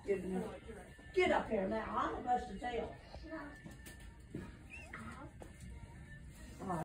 Get up here now. I'm a busted tail.